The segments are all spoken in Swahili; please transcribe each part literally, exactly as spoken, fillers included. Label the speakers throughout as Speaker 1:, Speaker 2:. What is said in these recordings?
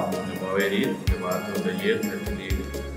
Speaker 1: nebo werit nebo atondayet netilil.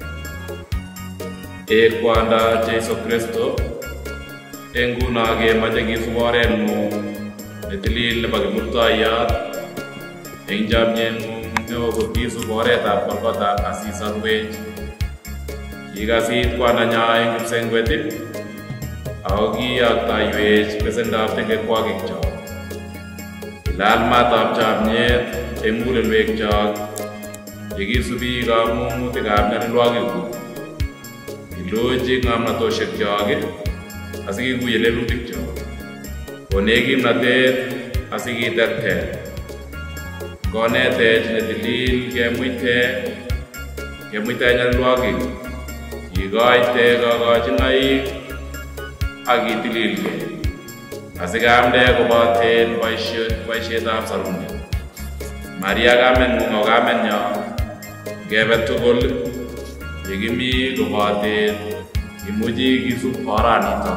Speaker 1: Ee kwanda Jesu Kristo, eng nguno kemoche kisub oretng'ung netilil nebo Kimurtoiyot eng chamnyeng'ung neo kot kisub oretab Golgotha asisorwech. Kikasit kwandanyo eng kipsengwet ako kiyoktoiwech besendab tengekwokikchok. Ilal matab chamnyet eng mugulelwekyok yekisubi kamung'utikab nyalilwogikuk. Ilochi ng'omnotoshekyok asikikuye lelutikchok. Konech kimnatet asikiterter. Konetech netilil kemuite kemuite nyalilwogik. Kikoite kokochinoik ak kitililgei asikamde koboten boisietab sarunet. Maria kameng'ung o kamenyo, ngebe tugul yekimi koboten imuchi kisub oranitok.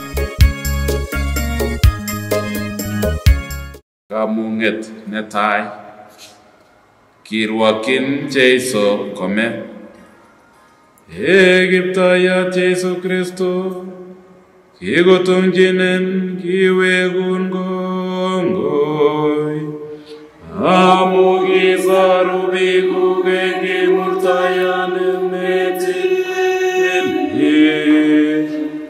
Speaker 1: Kamung'et netai. Kirwokyin Jeiso kome. Ee Kiptoiyot Jesu Kristo, kikotumchinin kiwekun kongoi amu kisoru bikuk eng Kimurtoiyot netilil.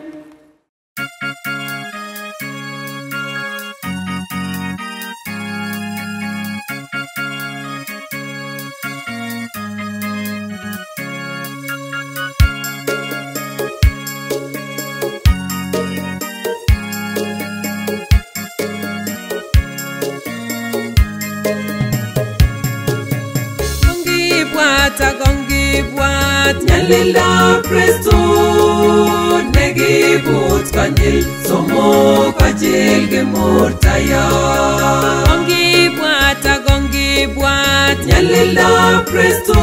Speaker 2: Takongibwat nyalilab Kristo negibut konyil somok kachil Kimurtoiyot. Kongibwat takongibwat nyalilab Kristo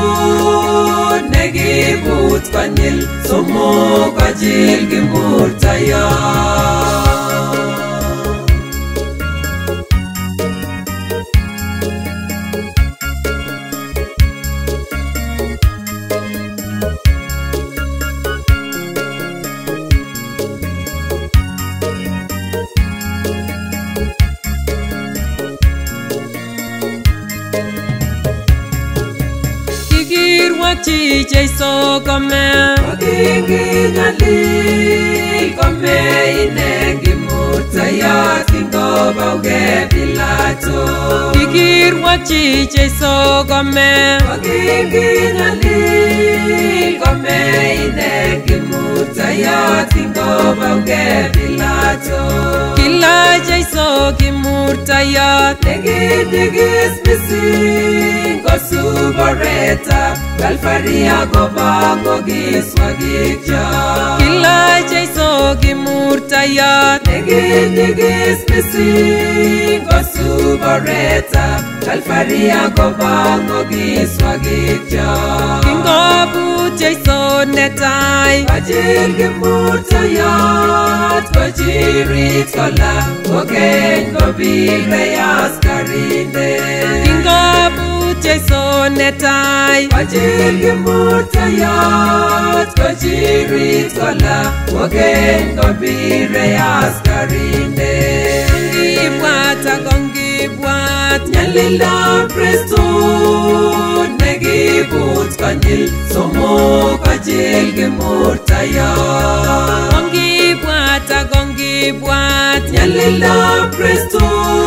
Speaker 2: negibut konyil somok kachil Kimurtoiyot. Kirwokyi Jeiso kome. Kokikinyalil kome ine Kimurtoiyot kingobauge Pilato. Kikirwokyi Jeiso kome. Kokikinyalil kome ine Kimurtoiyot kingobauge Pilato. Kila Jeiso Kimurtoiyot nekinyigis mising kosub oretab Kalvari akobo kiswakikyok. Kila Jeiso Kimurtoiyot nekinyigis mising kosub oretab Kalvari akobo kiswakikyok. Kingobut Jeiso netai kachil Kimurtoiyot kochirit kola kokeny kobirei askarindet. Kingobut Jeiso netai kachil Kimurtoiyot kochirit kola kokeny kobirei askarindet. Kongibwat akongibwat nyalilab Kristo negibut konyil somok kachil Kimurtoiyot. Kongibwat akongibwat nyalilab Kristo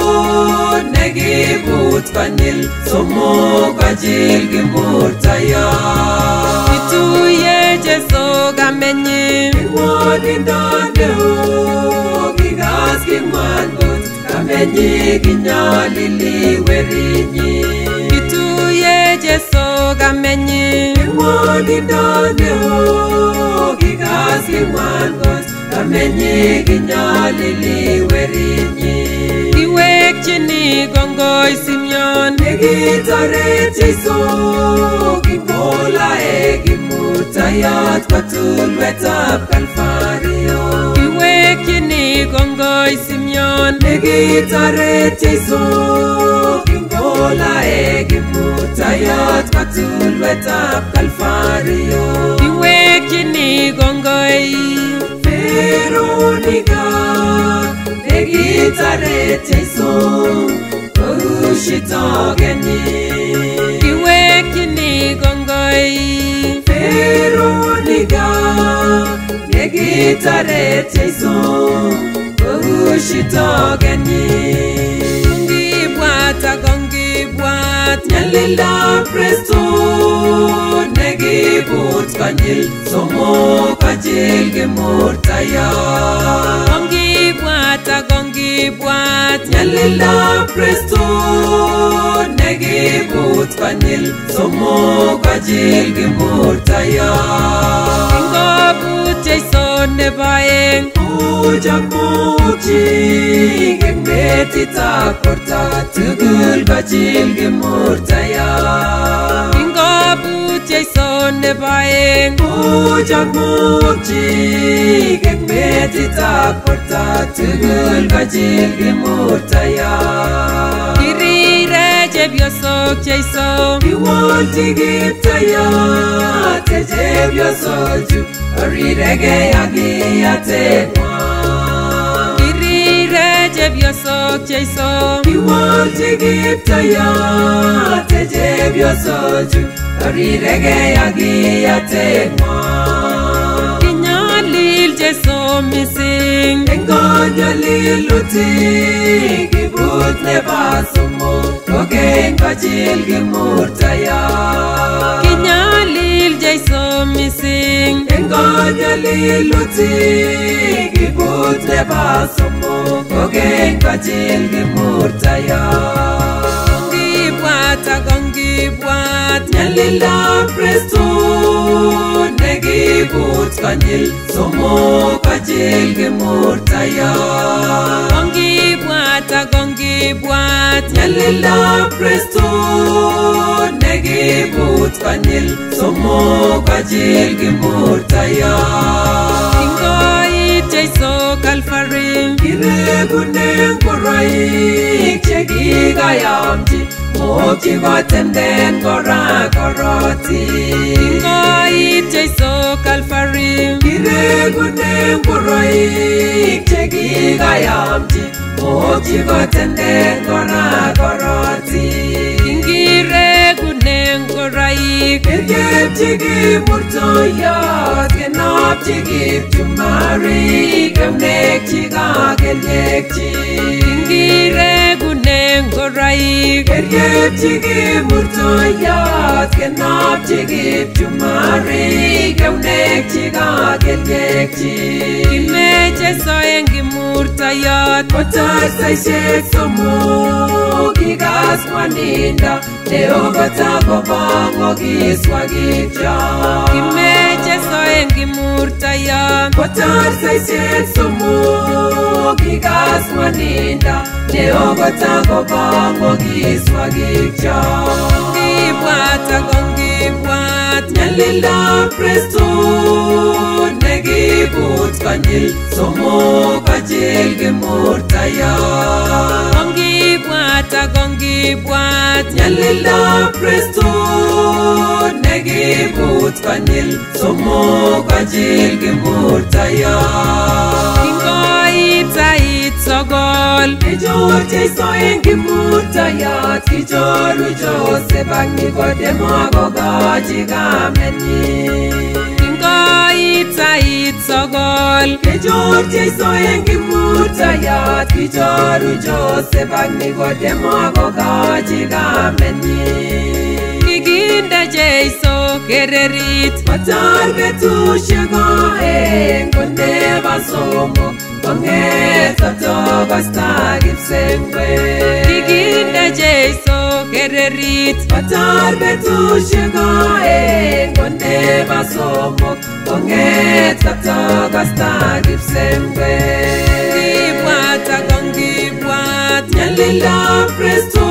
Speaker 2: negibut konyil somok kachil Kimurtoiyot. Kituye Jeiso kamenyi ng'wonindo neo kikas king'wan kot kamenyi kinyolili werinyi. Kituye Jeiso kamenyi ng'wonindo neo kikas king'wan kot kamenyi kinyolili werinyi. Kiwekchini kongoi Simeon nekitoret Jeiso kingolae Kimurtoiyot kotulwetab Kalvario. Kiwekchini kongoi Simeon nekitoret Jeiso kingolae Kimurtoiyot Nekitaret Jeiso koshitogenyi kiwekyini kongoi Veronica Nekitaret Jeiso koshitogenyi ngibwat akongibwat nyalildab Kristo nekibut konyil somok kachil Kimurtayat ngibwat akongibwat nyalildab Kristo nekibut konyil somok kachil Kimurtayat ngobut Jeiso nebo aeng Ujakmuchik eng metitab borto tugul kachil Kimurtayat ngobut Jeiso nebo aeng Ujakmuchik eng metitab borto tugul kachil Kimurtayat kirire chepyosok Jeiso kiwolchi Kiptayat chepyosochu oriregei ak iyatekwa kirire chepyosok Jeiso kiwolchi Kiptayat chepyosochu oriregei ak iyatekwa kinyalil Jeiso mising eng kanyalilutik kibut nebo somok kokeny kachil Kimurtayat kinyalil Jeiso mising eng kanyalilutik kibut nebo somok kokeny kachil Kimurtayat ngibwat akongibwat nyalildab Kristo nekibut konyil somok kachil Kimurtayat ngibwat akongibwat nyalildab Kristo nekibut konyil somok kachil Kimurtayat kingoit Jeiso Calvary kiregune ngoroik chekikayamchi mook chikotenden kora korotik kingoit Jeiso Calvary kiregune ngoroik chekikayamchi mook chikotenden kora korotik kingiregune ngoroik kerkepchi Kimurtoyot kenopchi Kipchumarik eunek chikakelyekchi kingiregune ngoroik kerkepchi Kimurtoyot kenopchi Kipchumarik eunek chikakelyekchi kimeche soeng Kimurtayot kotar saishek somok kikas ng'wanindo neokotagobong'okiswa kityo kimeche soeng Kimurtayot kotar saishek somok kikas ng'wanindo neokotagobong'okiswa kityo ngibwat akongibwat nyalildab Kristo nekibut konyil somok kachil Kimurtayat ngibwat akongibwat nyalildab Kristo nekibut konyil somok kachil Kimurtayat kingoit sait sogol kichor Jeiso eng Kimurtayat kichoru Joseph ak Nikodemo akokochi kamenyi kingoit sait sogol kichor Jeiso eng Kimurtayat kichoru Joseph ak Nikodemo akokochi kamenyi kikinde Jeiso kererit kotar betusiek oeng konebo somok kong'et kotokosta kipsengwet kikinde Jeiso kererit kotar betusiek oeng konebo somok kong'et kotokosta kipsengwet ngibwat akongibwat nyalildab Kristo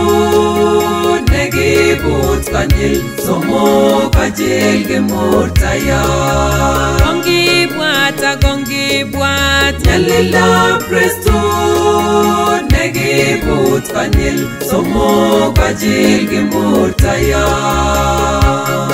Speaker 2: nekibut konyil somok kachil Kimurtayat ngibwat akongibwat nyalildab Kristo nekibut konyil somok kachil Kimurtayat